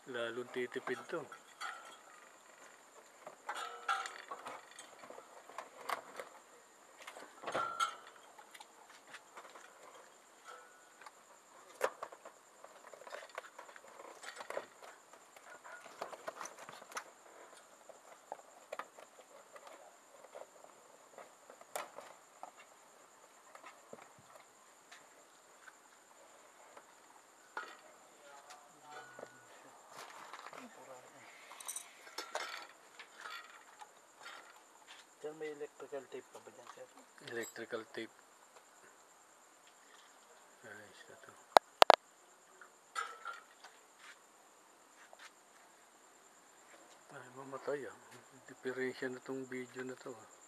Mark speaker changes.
Speaker 1: Lalong titipid to.
Speaker 2: Diyan may electrical tape pa ba dyan, sir?
Speaker 1: Electrical tape. Ayos na to. Ay, mamatay ah. Differential na tong video na to ah.